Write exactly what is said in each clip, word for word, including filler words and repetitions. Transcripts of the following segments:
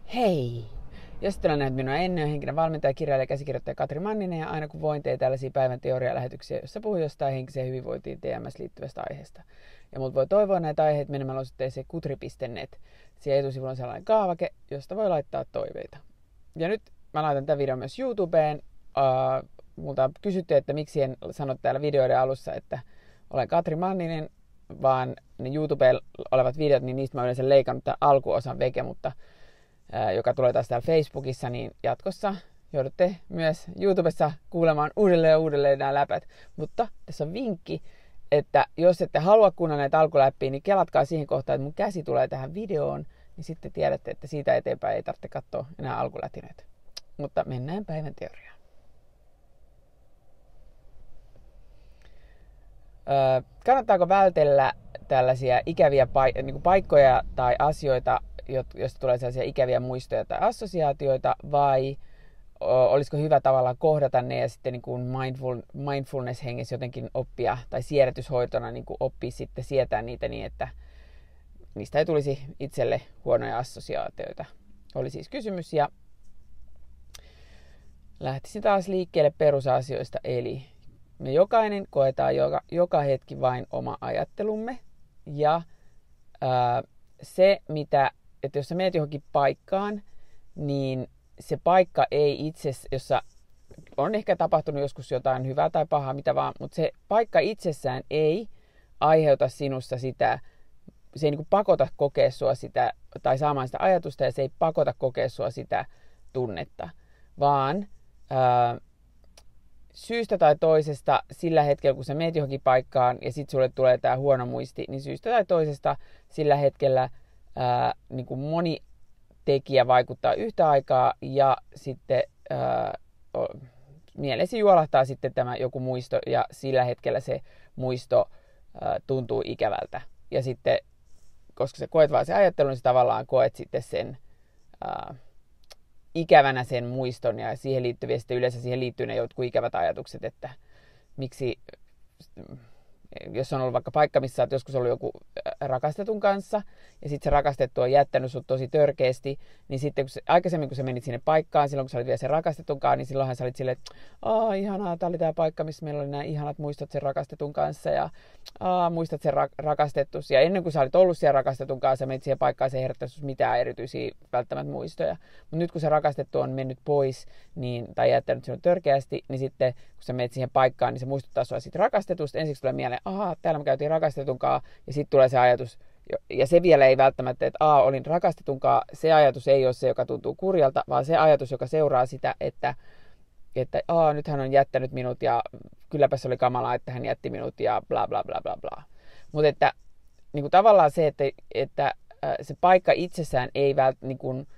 Hei! Jos et ole nähnyt minua ennen, olen henkinen valmentaja, kirjailija ja käsikirjoittaja Katri Manninen ja aina kun voin tein tällaisia päivän teorialähetyksiä, jossa puhun jostain henkiseen hyvinvointiin T M S liittyvästä aiheesta. Ja multa voi toivoa näitä aiheita menemällä osoitteeseen kutri piste net. Siellä etusivulla on sellainen kaavake, josta voi laittaa toiveita. Ja nyt mä laitan tämän videon myös YouTubeen. Uh, multa on kysytty, että miksi en sano täällä videoiden alussa, että olen Katri Manninen, vaan ne YouTubeen olevat videot, niin niistä mä olen yleensä leikannut tämän alkuosan veke, mutta ää, joka tulee taas täällä Facebookissa, niin jatkossa joudutte myös YouTubessa kuulemaan uudelleen ja uudelleen nämä läpät. Mutta tässä on vinkki, että jos ette halua kuunnella näitä alkuläppiä, niin kelatkaa siihen kohtaan, että mun käsi tulee tähän videoon, niin sitten tiedätte, että siitä eteenpäin ei tarvitse katsoa enää alkulätinöitä. Mutta mennään päivän teoriaan. Öö, kannattaako vältellä tällaisia ikäviä paik- niin kuin paikkoja tai asioita, joista tulee sellaisia ikäviä muistoja tai assosiaatioita, vai o, olisiko hyvä tavallaan kohdata ne ja sitten niin kuin mindful, mindfulness-hengessä jotenkin oppia, tai siedätyshoitona niin kuin oppia sitten sietää niitä niin, että niistä ei tulisi itselle huonoja assosiaatioita. Oli siis kysymys, ja lähtisin taas liikkeelle perusasioista, eli me jokainen koetaan joka, joka hetki vain oma ajattelumme, ja ää, se, mitä, että jos sä menet johonkin paikkaan, niin se paikka ei itse, jossa on ehkä tapahtunut joskus jotain hyvää tai pahaa, mitä vaan, mutta se paikka itsessään ei aiheuta sinusta sitä, se ei niin kuin pakota kokea sua sitä, tai saamaan sitä ajatusta, ja se ei pakota kokea sua sitä tunnetta, vaan ää, syystä tai toisesta sillä hetkellä, kun sä meet johonkin paikkaan ja sitten sulle tulee tää huono muisti, niin syystä tai toisesta sillä hetkellä ää, niin kuin moni tekijä vaikuttaa yhtä aikaa, ja sitten ää, mielesi juolahtaa sitten tämä joku muisto, ja sillä hetkellä se muisto ää, tuntuu ikävältä. Ja sitten, koska sä koet vaan se ajattelu, niin sä tavallaan koet sitten sen ää, ikävänä sen muiston, ja siihen liittyviä sitten yleensä siihen liittyy ne jotkut ikävät ajatukset, että miksi, jos on ollut vaikka paikka, missä olet joskus ollut joku rakastetun kanssa, ja sitten se rakastettu on jättänyt sut tosi törkeästi, niin sitten kun se, aikaisemmin kun sä menit sinne paikkaan, silloin kun sä olit vielä sen rakastettunkaan, niin silloinhan sä olit silleen, että aah, ihanaa, tää oli tää paikka, missä meillä oli nämä ihanat muistot sen rakastetun kanssa, ja aah, muistat sen ra- rakastettus, ja ennen kuin sä olit ollut siellä rakastetun kanssa, sä menit siihen paikkaan, se ei herättänyt mitään erityisiä välttämättä muistoja, mutta nyt kun se rakastettu on mennyt pois, niin, tai jättänyt sinut törkeästi, niin sitten kun sä menet siihen paikkaan, niin se muistuttaa sua siitä rakastetusta, ensiksi tulee mieleen, ahaa, täällä me käytiin rakastetunkaan, ja sitten tulee se ajatus, ja se vielä ei välttämättä, että a, olin rakastetunkaan, se ajatus ei ole se, joka tuntuu kurjalta, vaan se ajatus, joka seuraa sitä, että, että a, nyt hän on jättänyt minut, ja kylläpä se oli kamalaa, että hän jätti minut, ja bla bla bla bla bla. Mutta että niin kuin tavallaan se, että, että se paikka itsessään ei välttämättä, niin kuin,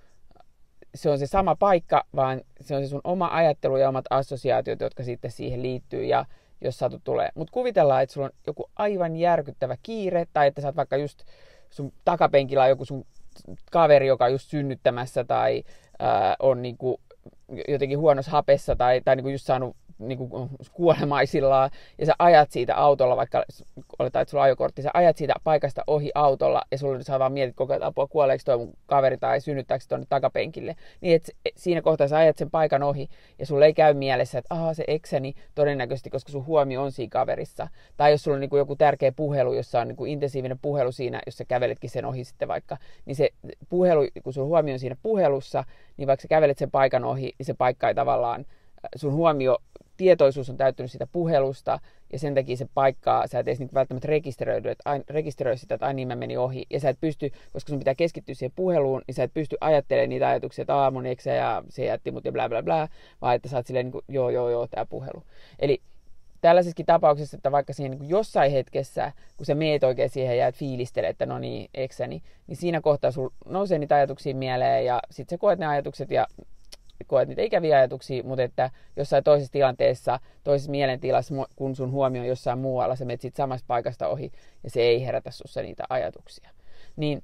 se on se sama paikka, vaan se on se sun oma ajattelu ja omat assosiaatiot, jotka sitten siihen liittyy, ja jos satut tulee. Mutta kuvitellaan, että sulla on joku aivan järkyttävä kiire, tai että sä oot vaikka just sun takapenkillä on joku sun kaveri, joka on just synnyttämässä, tai ää, on niinku jotenkin huonossa hapessa, tai, tai niinku just saanut niinku kuolemaisillaan, ja sä ajat siitä autolla, vaikka oletaan, että sulla on ajokortti, sä ajat siitä paikasta ohi autolla, ja sulla sä vaan mietit koko ajan, apua, kuoleeko toi mun kaveri, tai synnyttääkö tuonne takapenkille. Niin, että siinä kohtaa sä ajat sen paikan ohi, ja sulla ei käy mielessä, että aha, se ekseni todennäköisesti, koska sun huomio on siinä kaverissa. Tai jos sulla on niinku joku tärkeä puhelu, jossa on niinku intensiivinen puhelu siinä, jos sä käveletkin sen ohi sitten vaikka, niin se puhelu, kun sun huomio on siinä puhelussa, niin vaikka sä kävelet sen paikan ohi, niin se paikka ei tavallaan, sun huomio, tietoisuus on täyttynyt sitä puhelusta, ja sen takia se paikkaa, sä et edes niin välttämättä rekisteröidy, että aina, rekisteröi sitä, että aina niin mä menin ohi, ja sä et pysty, koska sun pitää keskittyä siihen puheluun, niin sä et pysty ajattelemaan niitä ajatuksia, että aamun eksä ja se jätti mut ja bla bla bla, vaan että sä oot silleen niin kuin, joo joo joo, tää puhelu. Eli tällaisessakin tapauksessa, että vaikka siihen niin kuin jossain hetkessä, kun sä meet oikein siihen ja jäät fiilistelee, että no niin, eksäni, niin siinä kohtaa sulla nousee niitä ajatuksia mieleen, ja sit sä koet ne ajatukset, ja koet niitä ikäviä ajatuksia, mutta että jossain toisessa tilanteessa, toisessa mielentilassa, kun sun huomio on jossain muualla, sä menet siitä samasta paikasta ohi, ja se ei herätä sussa niitä ajatuksia. Niin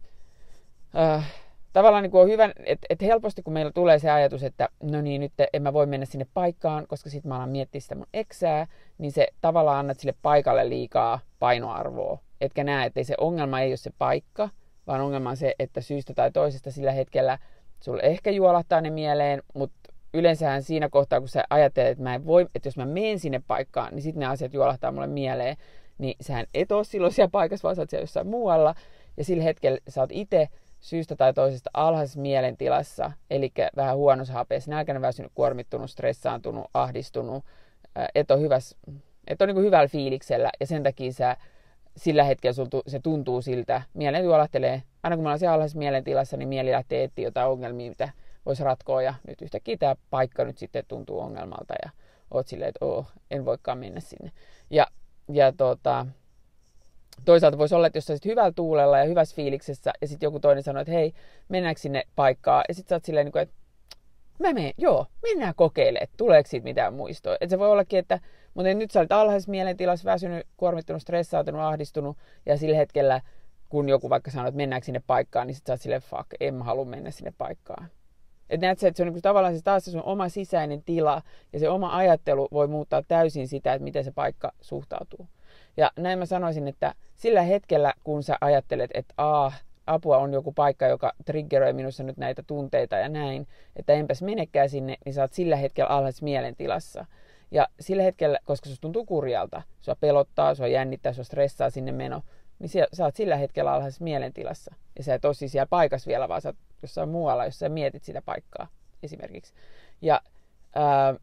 äh, tavallaan niin on hyvä, että et helposti kun meillä tulee se ajatus, että no niin, nyt en mä voi mennä sinne paikkaan, koska sitten mä alan miettiä sitä mun eksää, niin se tavallaan annat sille paikalle liikaa painoarvoa. Etkä näe, että se ongelma ei ole se paikka, vaan ongelma on se, että syystä tai toisesta sillä hetkellä sulla ehkä juolahtaa ne mieleen, mutta yleensähän siinä kohtaa, kun sä ajattelet, että mä en voi, että jos mä menen sinne paikkaan, niin sitten ne asiat juolahtaa mulle mieleen, niin sähän et ole silloin siellä paikassa, vaan sä oot siellä jossain muualla, ja sillä hetkellä sä oot itse syystä tai toisesta alhaisessa mielentilassa, eli vähän huonossa hapeessa, nälkäinen, väsynyt, kuormittunut, stressaantunut, ahdistunut, et ole, hyväs, et ole niin kuin hyvällä fiiliksellä, ja sen takia sä, sillä hetkellä sul, se tuntuu siltä, mieleen juolahtelee, aina kun mä olen siellä alhaisessa mielentilassa, niin mieli lähtee etsiä jotain ongelmia, mitä voisi ratkoa, ja nyt yhtäkkiä tämä paikka nyt sitten tuntuu ongelmalta, ja oot silleen, että oo, en voikaan mennä sinne. Ja, ja tota, toisaalta voisi olla, että jos sä olisit hyvällä tuulella ja hyvässä fiiliksessä, ja sitten joku toinen sanoo, että hei, mennäänkö sinne paikkaan, ja sitten sä oot silleen, että mä menen, joo, mennään kokeilemaan, että tuleeko siitä mitään muistoa. Että se voi ollakin, että mutta nyt sä olit alhaisessa mielentilassa, väsynyt, kuormittunut, stressaantunut, ahdistunut, ja sillä hetkellä, kun joku vaikka sanoo, että mennäänkö sinne paikkaan, niin sit sä oot silleen, fuck, en mä halua mennä sinne paikkaan. Että näet sä, että se on niin tavallaan se taas se sun oma sisäinen tila, ja se oma ajattelu voi muuttaa täysin sitä, että miten se paikka suhtautuu. Ja näin mä sanoisin, että sillä hetkellä, kun sä ajattelet, että aah, apua on joku paikka, joka triggeroi minussa nyt näitä tunteita ja näin, että enpäs menekään sinne, niin sä oot sillä hetkellä alhaisessa mielentilassa. Ja sillä hetkellä, koska se tuntuu kurjalta, sua pelottaa, sua jännittää, sua stressaa sinne meno, niin sä oot sillä hetkellä alhaisessa mielentilassa. Ja sä et ole siis siellä paikassa vielä, vaan sä oot jossain muualla, jos sä mietit sitä paikkaa esimerkiksi. Ja ää,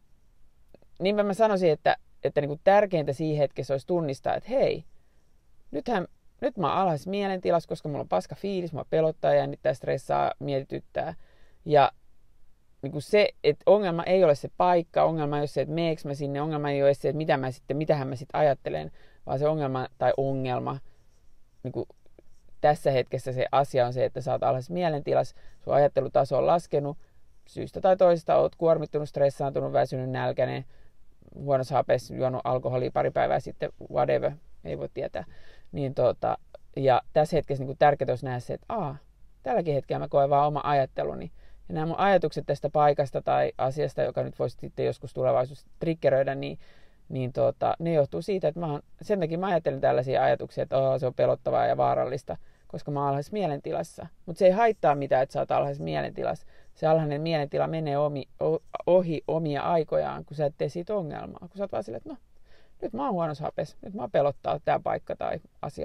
niinpä mä sanoisin, että, että niinku tärkeintä siinä hetkessä olisi tunnistaa, että hei, nythän, nyt mä oon alhaisessa mielentilassa, koska mulla on paska fiilis, mua pelottaa, jännittää, stressaa, mietityttää. Ja niin kuin se, että ongelma ei ole se paikka, ongelma ei ole se, että meekö mä sinne, ongelma ei ole se, että mitä mä sitten, mitähän mä sitten ajattelen, vaan se ongelma tai ongelma, niin kuin tässä hetkessä se asia on se, että sä oot alhaisessa mielentilassa, sun ajattelutaso on laskenut, syystä tai toisesta oot kuormittunut, stressaantunut, väsynyt, nälkäinen, huonossa hapeessa, juonut alkoholia pari päivää sitten, whatever, ei voi tietää. Niin tota, ja tässä hetkessä niin tärkeää olisi nähdä se, että aah, tälläkin hetkellä mä koen vaan oma ajatteluni. Ja nämä mun ajatukset tästä paikasta tai asiasta, joka nyt voisi sitten joskus tulevaisuudessa triggeröidä, niin, niin tota, ne johtuu siitä, että mä oon, sen takia mä ajattelen tällaisia ajatuksia, että oh, se on pelottavaa ja vaarallista, koska mä oon alhaisessa mielentilassa. Mutta se ei haittaa mitään, että sä oot alhaisessa mielentilassa. Se alhainen mielentila menee omi, ohi omia aikojaan, kun sä et tee siitä ongelmaa. Kun sä oot vaan silleen, että no, nyt mä oon huonossa hapessa, nyt mä pelottaa tää paikka tai asia.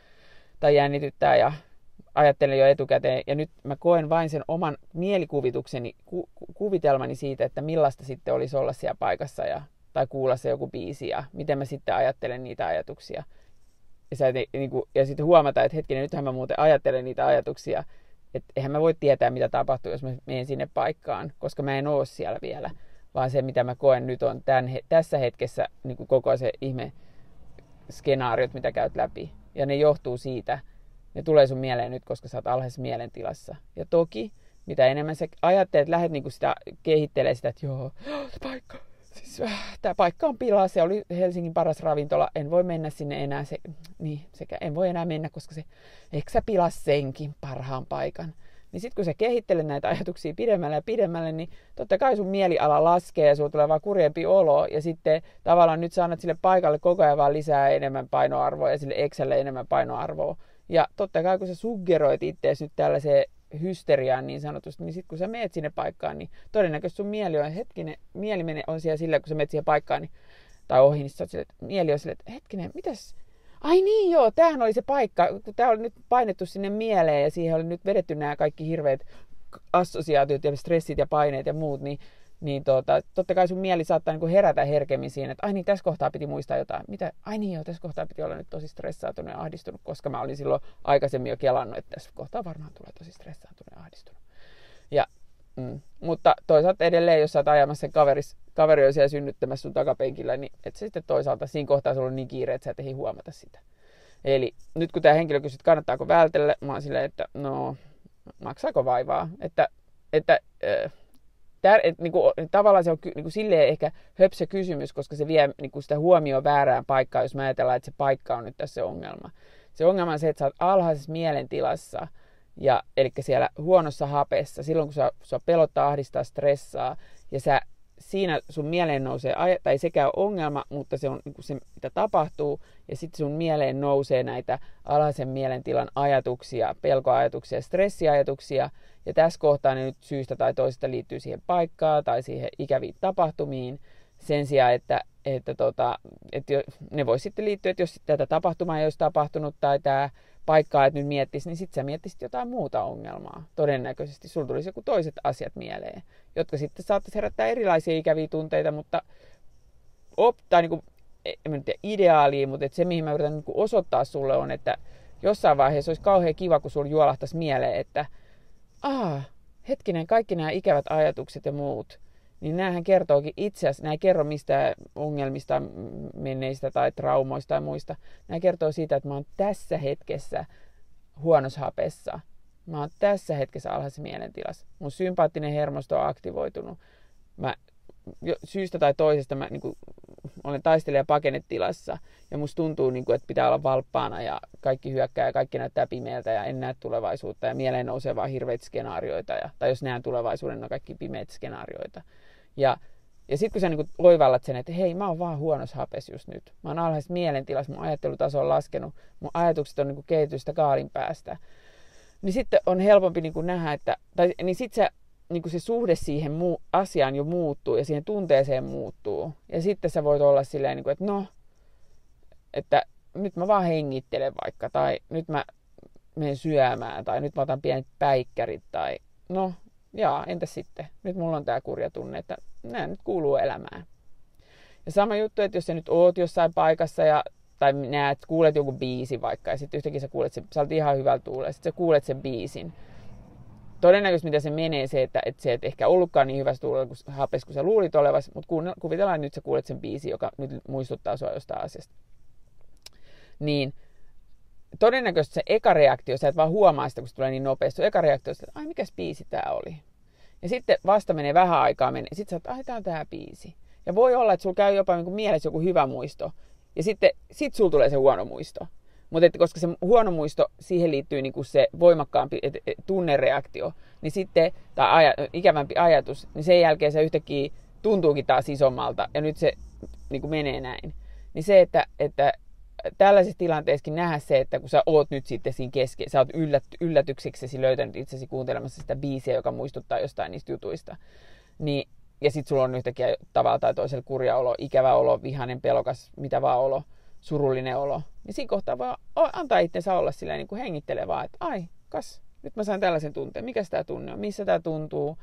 Tai jännityttää ja ajattelen jo etukäteen. Ja nyt mä koen vain sen oman mielikuvitukseni, ku, kuvitelmani siitä, että millaista sitten olisi olla siellä paikassa ja, tai kuulla se joku biisi ja miten mä sitten ajattelen niitä ajatuksia. Ja, sä, niin kuin, ja sitten huomata, että hetkinen, nythän mä muuten ajattelen niitä ajatuksia, että eihän mä voi tietää, mitä tapahtuu, jos mä menen sinne paikkaan, koska mä en ole siellä vielä. Vaan se, mitä mä koen nyt on tämän, tässä hetkessä niin kuin koko se ihme skenaariot, mitä käyt läpi. Ja ne johtuu siitä, ne tulee sun mieleen nyt, koska sä oot alhaisessa mielentilassa. Ja toki, mitä enemmän sä ajattelet, lähdet niinku sitä kehittelee sitä, että joo, paikka, siis, äh, tää paikka on pilaa, se oli Helsingin paras ravintola, en voi mennä sinne enää, se, niin, sekä en voi enää mennä, koska se, eikö sä pilaa senkin parhaan paikan. Niin sit kun sä kehittelet näitä ajatuksia pidemmälle ja pidemmälle, niin totta kai sun mieliala laskee ja sulla tulee vaan kurjempi olo. Ja sitten tavallaan nyt sä annat sille paikalle koko ajan vaan lisää enemmän painoarvoa ja sille Excelle enemmän painoarvoa. Ja totta kai kun sä suggeroit itseäsi nyt tällaiseen hysteriaan niin sanotusti, niin sitten kun sä meet sinne paikkaan, niin todennäköisesti sun mieli on hetkinen, mieli menee on siellä sillä, kun sä meet siihen paikkaan niin, tai ohi, niin sä oot sille, että mieli on silleen, että hetkinen, mitäs? Ai niin joo, tämähän oli se paikka, kun tämä oli nyt painettu sinne mieleen ja siihen oli nyt vedetty nämä kaikki hirveät assosiaatiot ja stressit ja paineet ja muut, niin, niin tota, totta kai sun mieli saattaa niin kuin herätä herkemmin siinä, että ai niin, tässä kohtaa piti muistaa jotain. Mitä? Ai niin joo, tässä kohtaa piti olla nyt tosi stressaantunut ja ahdistunut, koska mä olin silloin aikaisemmin jo kelannut, että tässä kohtaa varmaan tulee tosi stressaantunut ja ahdistunut. Ja, mm, mutta toisaalta edelleen, jos sä oot ajamassa sen kaveris, kaveri on siellä synnyttämässä sun takapenkillä, niin et sitten toisaalta siinä kohtaa sulla on niin kiire, että sä et ehdi huomata sitä. Eli nyt kun tämä henkilö kysyy, että kannattaako vältellä, mä oon silleen, että no, maksaako vaivaa? Että, että äh, tär, et, niinku, tavallaan se on niinku, silleen ehkä höpsö kysymys, koska se vie niinku, sitä huomioon väärään paikkaan, jos mä ajatellaan, että se paikka on nyt tässä se ongelma. Se ongelma on se, että sä oot alhaisessa mielentilassa, ja, eli siellä huonossa hapessa, silloin kun sua, sua pelottaa, ahdistaa, stressaa, ja sä siinä sun mieleen nousee, tai ei sekään ole ongelma, mutta se on niin kuin se, mitä tapahtuu, ja sitten sun mieleen nousee näitä alhaisen mielentilan ajatuksia, pelkoajatuksia, stressiajatuksia, ja tässä kohtaa ne nyt syystä tai toisesta liittyy siihen paikkaan tai siihen ikäviin tapahtumiin, sen sijaan, että, että, tota, että ne voi sitten liittyä, että jos tätä tapahtumaa ei olisi tapahtunut tai tämä paikkaa, että nyt miettisi, niin sitten sä miettisit jotain muuta ongelmaa. Todennäköisesti sulla tulisi joku toiset asiat mieleen, jotka sitten saattaisi herättää erilaisia ikäviä tunteita, mutta op, tai niin kuin, en mä tiedä ideaalia, mutta että se mihin mä yritän niin kuin osoittaa sulle on, että jossain vaiheessa olisi kauhean kiva, kun sulla juolahtaisi mieleen, että aah, hetkinen, kaikki nämä ikävät ajatukset ja muut, niin näähän kertookin itse asiassa, nämä ei kerro mistään ongelmista, menneistä tai traumoista tai muista. Nämä kertoo siitä, että mä oon tässä hetkessä huonossa hapessa. Mä oon tässä hetkessä alhaisessa mielentilassa. Mun sympaattinen hermosto on aktivoitunut. Mä syystä tai toisesta mä niin kuin, olen taistelija pakenetilassa. Ja musta tuntuu, niin kuin, että pitää olla valppaana ja kaikki hyökkää ja kaikki näyttää pimeältä ja en näe tulevaisuutta. Ja mieleen nousee vaan hirveitä skenaarioita. Ja, tai jos näen tulevaisuuden, on kaikki pimeitä skenaarioita. Ja, ja sitten kun sä niin oivallat sen, että hei, mä oon vaan huonossa hapes just nyt. Mä oon alhaisessa mielentilassa, mun ajattelutaso on laskenut, mun ajatukset on niin kehitystä kaalin päästä. Niin sitten on helpompi niin nähdä, että, tai niin sitten se, niin se suhde siihen muu, asiaan jo muuttuu ja siihen tunteeseen muuttuu. Ja sitten sä voit olla silleen, niin kuin, että no, että nyt mä vaan hengittelen vaikka, tai nyt mä menen syömään, tai nyt mä otan pienet päikkärit, tai no, jaa, entä sitten? Nyt mulla on tää kurja tunne, että nämä nyt kuuluu elämään. Ja sama juttu, että jos sä nyt oot jossain paikassa ja, tai näet, kuulet jonkun biisin vaikka, ja sitten yhtäkkiä sä kuulet sen, sä olet ihan hyvällä tuulella, sitten sä kuulet sen biisin. Todennäköisesti mitä se menee se, että et se et ehkä ollutkaan niin hyvässä tuulella kuin hapes, kun sä luulit olevasi, mutta kuvitellaan, että nyt sä kuulet sen biisin, joka nyt muistuttaa sua jostain asiasta. Niin todennäköisesti se eka reaktio, sä et vaan huomaa sitä, kun se tulee niin nopeasti, se eka reaktio, että ai mikäs biisi tää oli. Ja sitten vasta menee vähän aikaa, menee. Sitten sä oot, ai tää on tää biisi. Ja voi olla, että sulla käy jopa niin mielessä joku hyvä muisto. Ja sitten sit sulla tulee se huono muisto. Mutta koska se huono muisto, siihen liittyy niin se voimakkaampi et, et, tunnereaktio, niin sitten, tai aja, ikävämpi ajatus, niin sen jälkeen se yhtäkkiä tuntuukin taas isommalta. Ja nyt se niin menee näin. Niin se, että, että tällaisessa tilanteessakin nähdä se, että kun sä oot nyt sitten siinä kesken, sä oot yllät, yllätykseksesi löytänyt itsesi kuuntelemassa sitä biisiä, joka muistuttaa jostain niistä jutuista, niin, ja sit sulla on yhtäkkiä tavalla tai toisella kurja olo, ikävä olo, vihainen, pelokas, mitä vaan olo, surullinen olo, niin siinä kohtaa voi antaa itsensä olla silleen niin kuin hengittelevaa, että ai, kas, nyt mä sain tällaisen tunteen, mikä tämä tunne on, missä tämä tuntuu,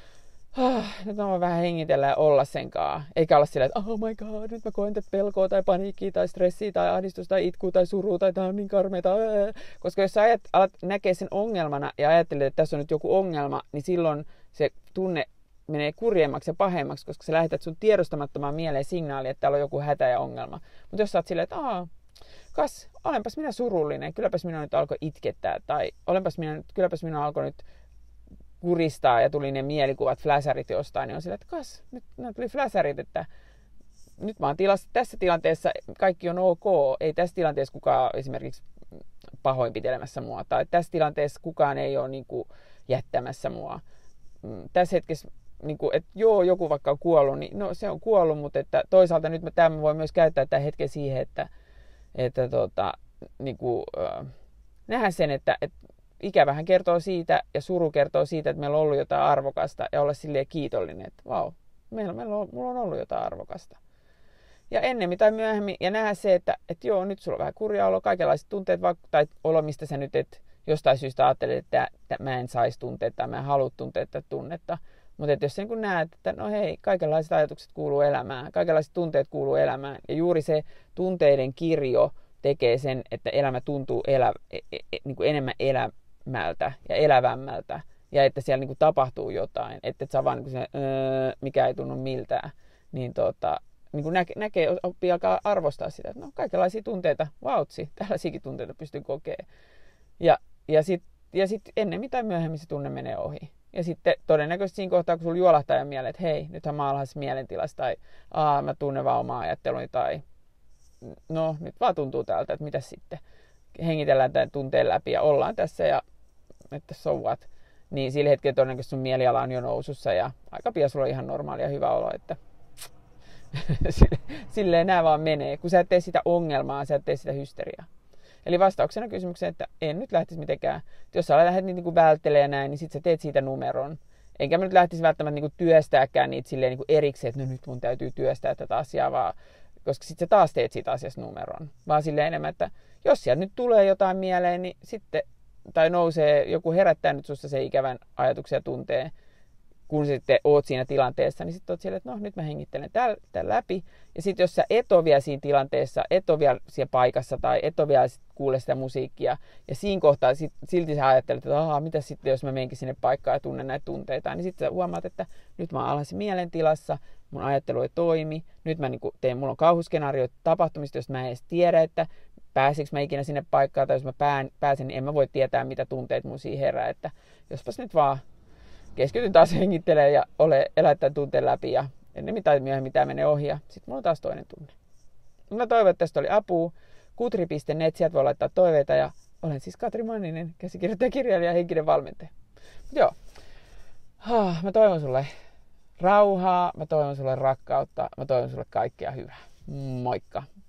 Ah, nyt mä voin vähän hengitellä ja olla senkaan. Eikä olla silleen, että oh my god, nyt mä koen tätä pelkoa tai paniikkiä tai stressiä tai ahdistusta tai itkua tai surua tai tää on niin karmeeta. Koska jos sä ajat, alat näkee sen ongelmana ja ajattelet, että tässä on nyt joku ongelma, niin silloin se tunne menee kurjemmaksi ja pahemmaksi, koska sä lähetät sun tiedostamattomaan mieleen signaali, että täällä on joku hätä ja ongelma. Mutta jos sä oot silleen, että aah, kas, olenpas minä surullinen, kylläpäs minä nyt alkoi itkettää tai olenpas minä nyt, kylläpäs minä alkoi nyt kuristaa ja tuli ne mielikuvat, fläsärit jostain, niin on sillä, että kas, nyt ne tuli fläsärit, että nyt mä oon tilassa, tässä tilanteessa kaikki on ok, ei tässä tilanteessa kukaan esimerkiksi pahoinpitelemässä mua, tai tässä tilanteessa kukaan ei ole niin kuin jättämässä mua. Tässä hetkessä, niin kuin, että joo, joku vaikka on kuollut, niin no se on kuollut, mutta että toisaalta nyt mä tämän voi myös käyttää tämän hetken siihen, että, että tota, niin kuin, äh, nähdä sen, että, että ikävähän kertoo siitä ja suru kertoo siitä, että meillä on ollut jotain arvokasta ja olla silleen kiitollinen, että vau, meillä, meillä on, mulla on ollut jotain arvokasta. Ja ennemmin tai myöhemmin, ja nähdä se, että, että joo, nyt sulla on vähän kurja olo, kaikenlaiset tunteet, tai olo, mistä sä nyt et jostain syystä ajattelet, että, että mä en saisi tunteet tai mä en halua tunteet tätä tunnetta. Mutta että jos sä niin näet, että no hei, kaikenlaiset ajatukset kuuluu elämään, kaikenlaiset tunteet kuuluu elämään, ja juuri se tunteiden kirjo tekee sen, että elämä tuntuu elä, e, e, niin kuin enemmän elämältä ja elävämmältä, ja että siellä niin kuin tapahtuu jotain, että et saa vaan niin kuin se, öö, mikä ei tunnu miltään, niin tota, niin kuin näke, näkee, oppii alkaa arvostaa sitä, että no kaikenlaisia tunteita, vautsi, tällaisiakin tunteita pystyy kokemaan. Ja, ja sitten ja sit ennen tai myöhemmin se tunne menee ohi. Ja sitten todennäköisesti siinä kohtaa, kun sulla juolahtaa ja mieleen, että hei, nythän mä oon alhaisessa mielentilassa, tai aa, mä tunnen vaan omaa ajatteluni, tai no, nyt vaan tuntuu tältä, että mitä sitten. Hengitellään tämän tunteen läpi ja ollaan tässä ja että so what. niin sillä hetkellä todennäköisesti sun mieliala on jo nousussa ja aika pian sulla on ihan normaali ja hyvä olo, että silleen nämä vaan menee, kun sä et tee sitä ongelmaa, sä et tee sitä hysteriaa. Eli vastauksena kysymykseen, että en nyt lähtisi mitenkään, jos sä lähdet niin kuin välttelemään näin, niin sit sä teet siitä numeron. Enkä mä nyt lähtisi välttämättä niin kuin työstääkään niitä silleen niin kuin erikseen, että no nyt mun täytyy työstää tätä asiaa, vaan, koska sit sä taas teet siitä asiasta numeron. Vaan silleen enemmän, että jos sieltä nyt tulee jotain mieleen, niin sitten, tai nousee, joku herättää nyt susta se ikävän ajatuksia tunteen, kun sitten oot siinä tilanteessa, niin sitten oot siellä, että no nyt mä hengittelen tämän, tämän läpi. Ja sitten jos sä et ole vielä siinä tilanteessa, et ole vielä siellä paikassa tai et ole vielä kuule sitä musiikkia, ja siinä kohtaa sit, silti sä ajattelet, että ahaa, mitä sitten jos mä menenkin sinne paikkaan ja tunnen näitä tunteita, niin sitten sä huomaat, että nyt mä oon alhaisin mielentilassa, mun ajattelu ei toimi, nyt mä niinku teen, mulla on kauhuskenaarioita tapahtumista, jos mä en edes tiedä, että pääsikö mä ikinä sinne paikkaan, tai jos mä pään, pääsen, niin en mä voi tietää, mitä tunteet mun siihen herää, että jospas nyt vaan keskityn taas hengittelemään ja ole, elää tämän tunteen läpi ja ennen mitään myöhemmin tämä menee ohi ja sitten mulla on taas toinen tunne. Mä toivon, että tästä oli apua. Kutri piste net, sieltä voi laittaa toiveita ja olen siis Katri Manninen, käsikirjoittaja, kirjailija ja henkinen valmentaja. Mut joo, mä toivon sulle rauhaa, mä toivon sulle rakkautta, mä toivon sulle kaikkea hyvää. Moikka!